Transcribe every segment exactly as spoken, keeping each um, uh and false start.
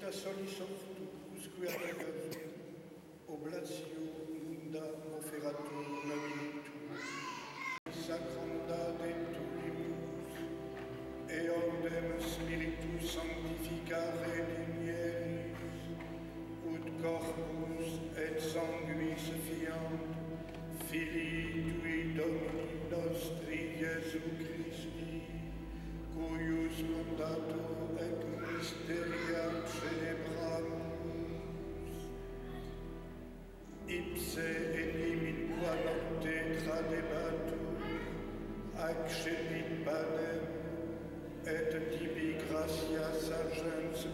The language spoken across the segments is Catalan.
da solis ortus casum, oblatio munda oferatur nobilitur, sacranda de tulimus, eodem spiritus sanctificare linieris, ut corpus et sanguis fiant, Filii tui Domini nostri Iesu Christi, cuius mandato ec mysteria celebramus, ipse enim in qua nocte tradebatur, accepit panem, et tibi gratias agens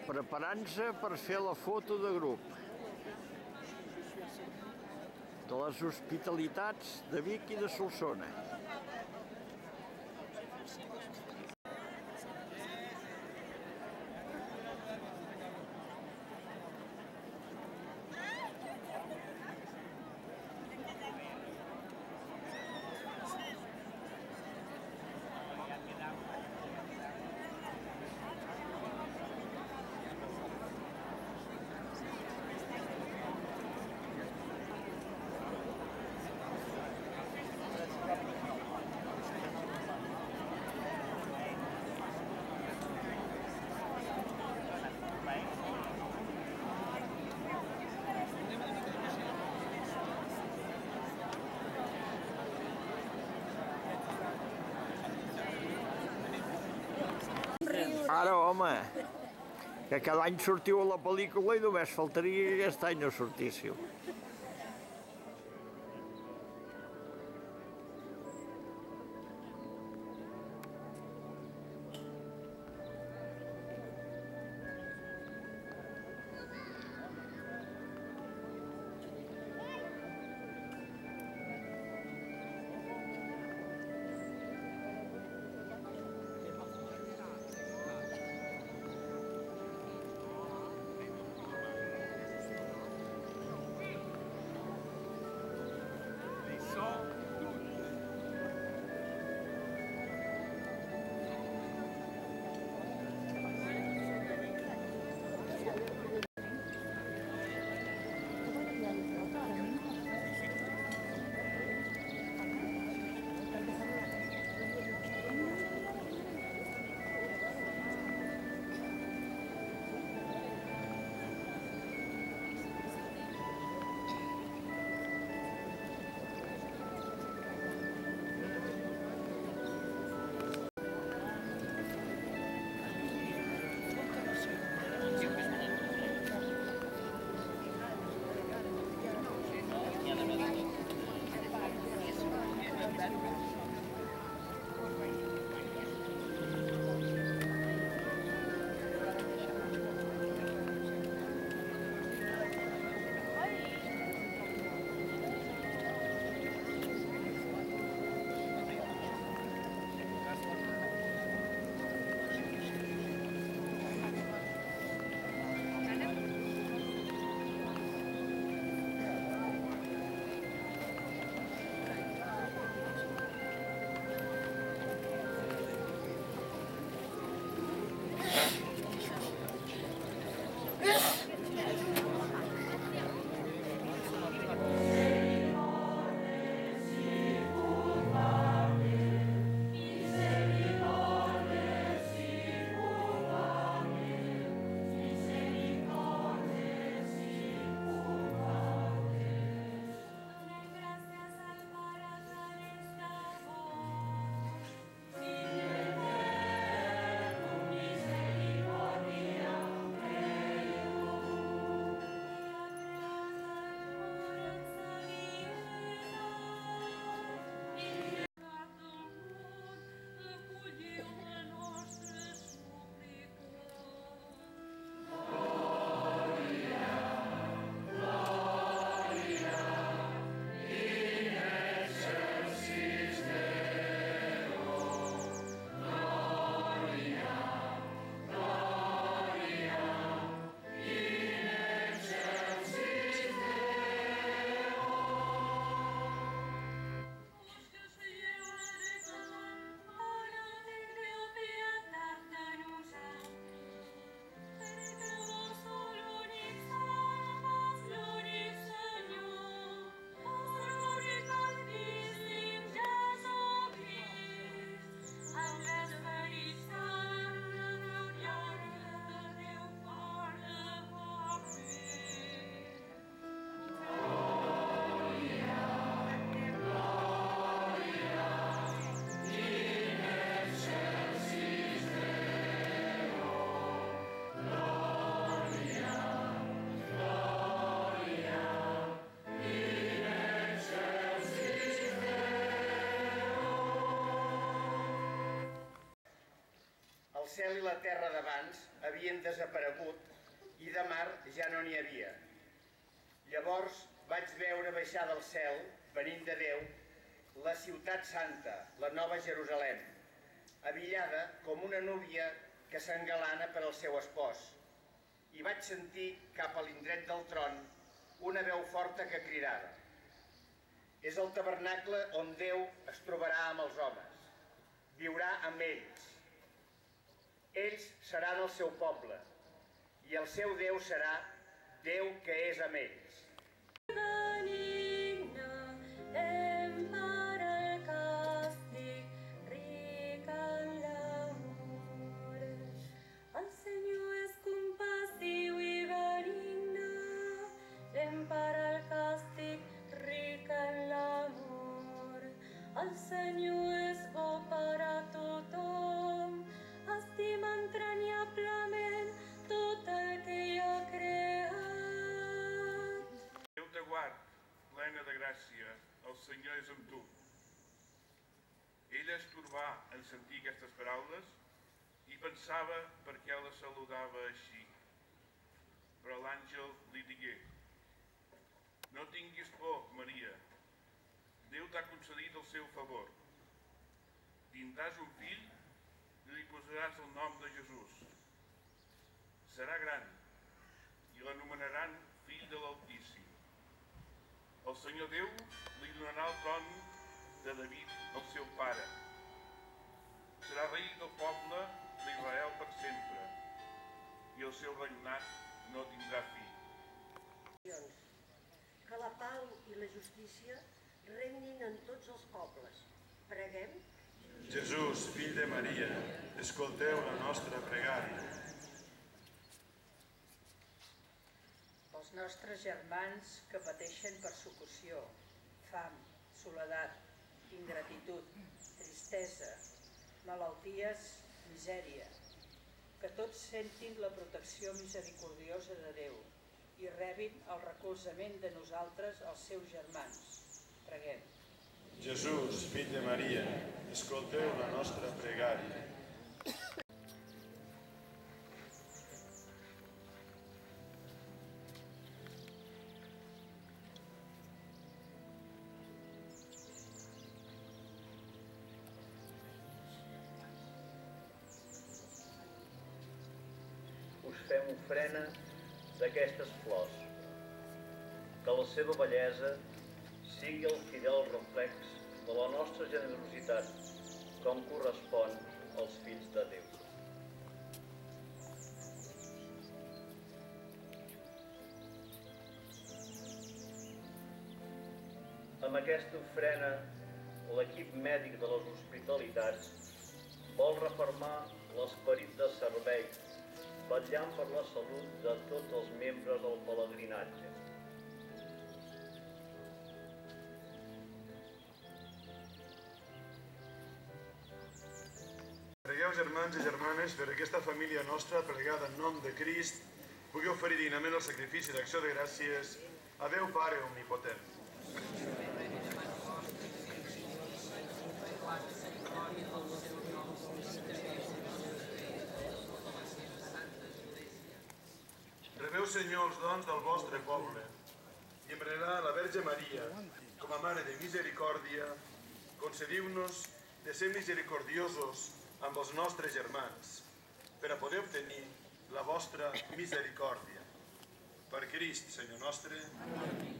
preparant-se per fer la foto de grup de les hospitalitats de Vic i de Solsona. Ara, home, que cada any sortiu a la pel·lícula i només faltaria que aquest any no sortíssiu. cel i la terra d'abans havien desaparegut i de mar ja no n'hi havia. Llavors vaig veure baixar del cel, venint de Déu, la ciutat santa, la nova Jerusalem, abillada com una núvia que s'engalana per al seu espòs. I vaig sentir cap a l'indret del tron una veu forta que cridava: és el tabernacle on Déu es trobarà amb els homes, viurà amb ells. Ells seran el seu poble, i el seu Déu serà Déu que és amb ells. El Senyor és bo per a tothom, estima entranyablement tot el que hi ha creat. Déu te guard, plena de gràcia, el Senyor és amb tu. Ella es turbà en sentir aquestes paraules i pensava per què la saludava així. Però l'àngel li digué: no tinguis por, Maria, Déu t'ha concedit el seu favor. Tindràs un fill i li posaràs el nom de Jesús. Serà gran i l'anomenaran fill de l'Altíssim. El Senyor Déu li donarà el tron de David, el seu pare. Serà rei del poble d'Israel per sempre, i el seu regnat no tindrà fi. Que la pau i la justícia regnin en tots els pobles. Preguem. Jesús, fill de Maria, escolteu la nostra pregària. Els nostres germans que pateixen persecució, fam, soledat, ingratitud, tristesa, malalties, misèria, que tots sentin la protecció misericordiosa de Déu i rebin el recolzament de nosaltres, els seus germans. Preguem. Jesús, fill de Maria, escolteu la nostra pregària. Us fem ofrena d'aquestes flors, que la seva bellesa sigui el fidel reflex de la nostra generositat, com correspon als fills de Déu. Amb aquesta ofrena, l'equip mèdic de les hospitalitats vol refermar l'esperit de servei, vetllant per la salut de tots els membres del pelegrinatge. Pregueu, germans i germanes, per aquesta família nostra plegada en nom de Crist, pugui oferir dignament el sacrifici d'acció de gràcies a Déu Pare Omnipotent. Rebeu, Senyor, els dons del vostre poble i en venerar la Verge Maria com a Mare de Misericòrdia, concediu-nos de ser misericordiosos amb els nostres germans, per a poder obtenir la vostra misericòrdia. Per Crist, Senyor nostre. Amén.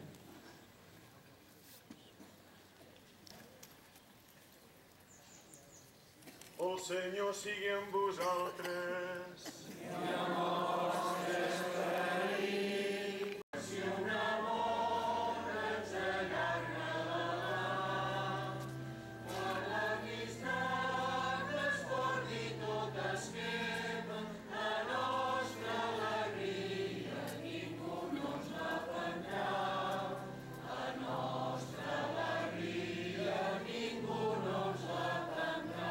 El Senyor sigui amb vosaltres. I amb el vostre esperit. Si un amor ens allarga la mà, per l'amistat desbordi tot esquema, la nostra alegria ningú no ens la prendrà. La nostra alegria ningú no ens la prendrà.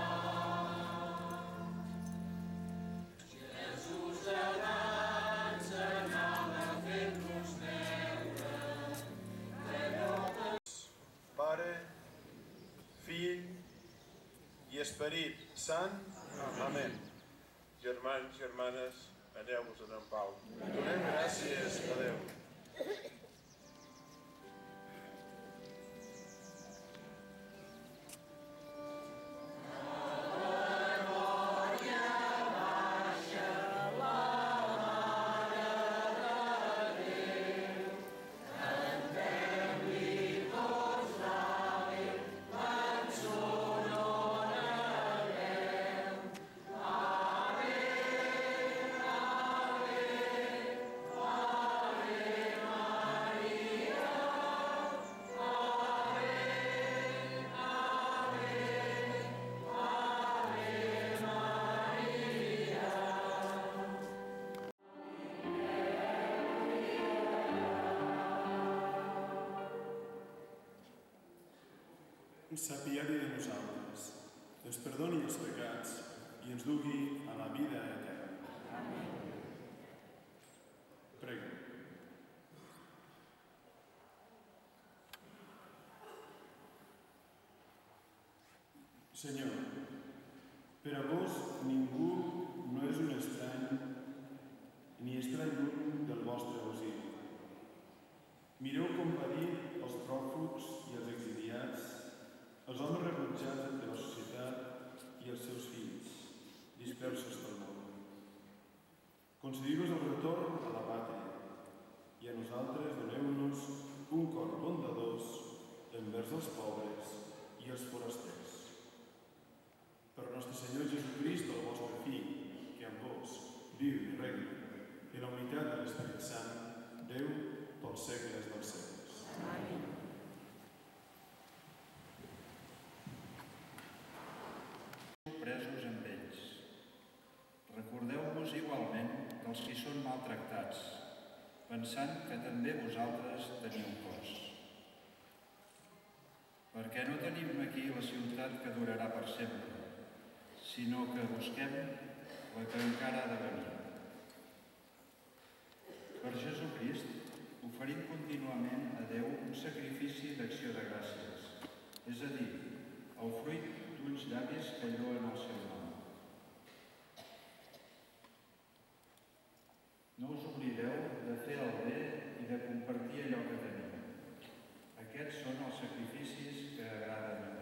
Pare, Fill i Esperit Sant. Amén. Germans, germanes, aneu-vos-en en pau. Donem gràcies a Déu. S'apiadi de nosaltres, ens perdoni els pecats i ens dugui a la vida eterna. Prego. Senyor, per a vos ningú no és un estrany ni estarà lluny del vostre auxili. Mireu com parir els pròfugs i els exiliats, els homes rebutjats de la societat i els seus fills, dispersos pel món. Concediu-nos el retorn a la pàtria i a nosaltres doneu-nos un cor bondadós envers els pobres i els forasters. Per nostre Senyor Jesucrist, el vostre Fill, que amb vos viu i regna, en la unitat de l'Esperit Sant, Déu pels segles dels segles. Amén. Presos amb ells. Recordeu-vos igualment dels qui són maltractats, pensant que també vosaltres teniu cos. Perquè no tenim aquí la ciutat que durarà per sempre, sinó que busquem la que encara ha de venir. Per Jesucrist, oferim contínuament a Déu un sacrifici d'acció de gràcies, és a dir, el fruit d'uns llavis que lloen el seu nom. No us oblideu de fer el bé i de compartir allò que teniu. Aquests són els sacrificis que agraden a Déu.